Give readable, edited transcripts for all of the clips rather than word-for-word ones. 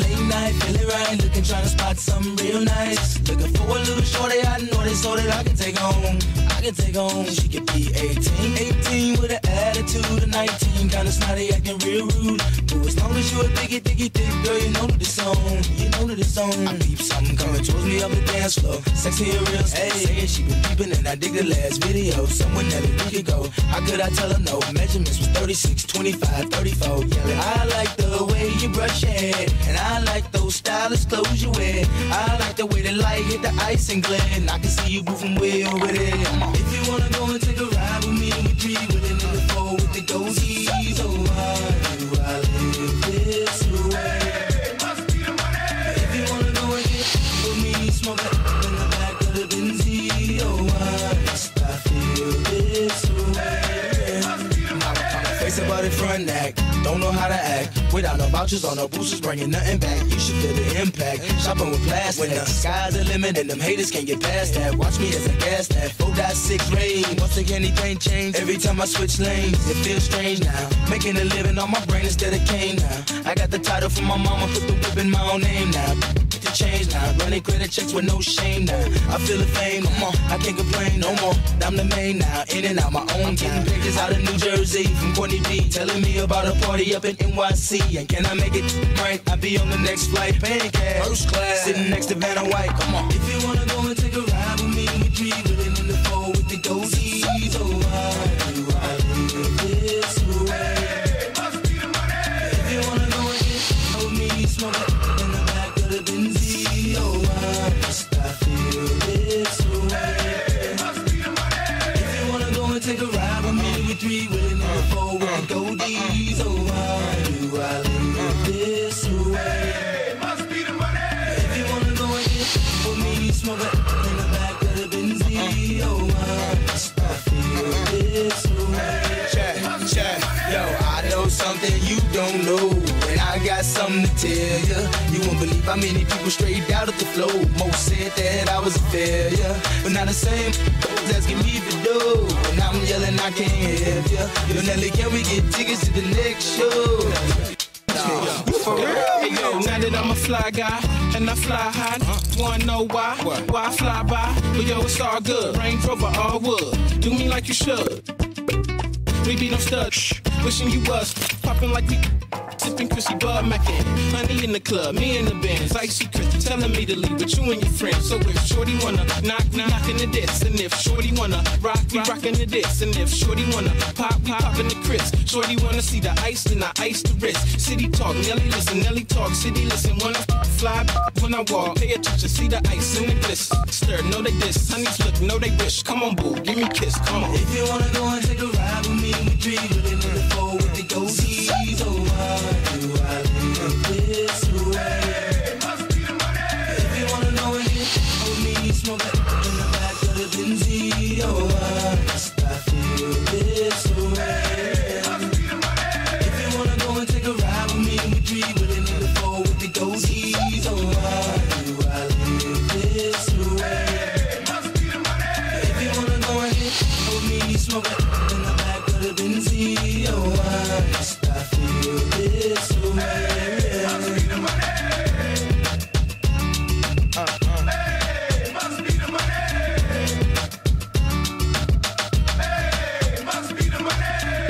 Late night, feeling right, looking, trying to spot something real nice. Looking for a little shorty, I know they so that I can take home. I can take home, she could be 18. 18 with an attitude of 19, kinda snotty, acting real rude. But as long as you a thick girl, you know that it's on. You know that it's on. I peep something coming towards me up the dance floor. Sexy and real, hey, saying she been peeping and I dig the last video. Someone that we could go. How could I tell her no? Measurements was 36, 25, 34. Yelling, I like the way you brush your hair, and I like those stylish clothes you wear. I like the way the light hit the ice and glare, and I can see you moving way over there. If you wanna go and take a ride with me, we three with it in the four with the goatees. Oh, why do I live this way? Must be the money. If you wanna go and get with me, smoke it in the back of the Benzie. Oh, why must I feel this way? Face about it front act, don't know how to act. Without no vouchers or no boosters, bringing nothing back. You should feel the impact. Shopping with plastic. When the sky's the limit and them haters can't get past that. Watch me as I gas that 4.6 rain. Once again, anything change. Every time I switch lanes, it feels strange now. Making a living on my brain instead of cane now. I got the title from my mama, put the whip in my own name now. To change now, running credit checks with no shame now. I feel the fame, come on, I can't complain no more. I'm the main now, in and out my own game. Pictures out of New Jersey from Courtney B, telling me about a party up in NYC. And can I make it right? I'll be on the next flight, paying cash, first class, sitting next to Vanna White. Come on. If you wanna go and take a ride with me, we three with it in the four with the goatees. Oh, why do I live this way? Must be the money. If you wanna go and get with me, smoke it in the back of the Benzie. Oh, why must I feel this way? Must be the money. If you wanna go and take a ride with me, we three with it in the four with the goatees. Oh, why do I live this way? Must be the money. If you wanna go and get with me, smoke it in the back of the Benzie. Oh, why must I feel this way? Check, yo, I know something you don't know, and I got something to tell ya. You won't believe how many people straight out of the flow. Most said that I was a failure, but now the same folks asking me for dough, and I'm yelling I can't help ya. Yo, Nelly, can we get tickets to the next show? For real? Hey yo, now that I'm a fly guy and I fly high, wanna know why? Why I fly by? But yo, it's all good. Range Rover, all wood. Do me like you should. We be them studs, wishing you was popping like we sipping Chrissy Bud Mackin. Honey in the club, me in the bands, icy Chris telling me to leave with you and your friends. So if Shorty wanna knock, we knockin' the diss. And if Shorty wanna rock, we rockin' the diss. And if Shorty wanna pop, we poppin' the Chris. Shorty wanna see the ice, then I ice the wrist. City talk, Nelly listen, Nelly talk, city listen. When I fly, when I walk, pay attention, see the ice in the bliss. Stir, know they diss, honeys look, know they wish. Come on, boo, give me a kiss, come on. If you wanna go and take a ride with me, we three with it in the four with the goatees. Oh, why do I live this way? Must be the money. If you wanna go and get with me, smoke it in the back of the Benzie. Oh, why must I feel this way? Must be the money. If you wanna go and take a ride with me, we three with it in the four with the goatees. Oh, why do I live this way? Must be the money. If you wanna go and get with me, smoke it in the back of the Benzie. Oh, why must I feel this way? Must be the money. Hey, must be the money. Hey, must be the money.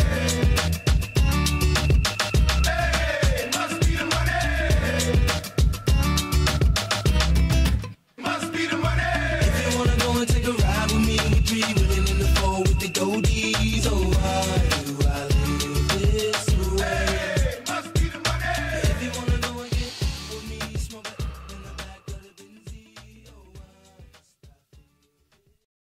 Hey, must be the money. Must be the money. If you wanna go and take a ride with me, we three with it in the four with the goatees.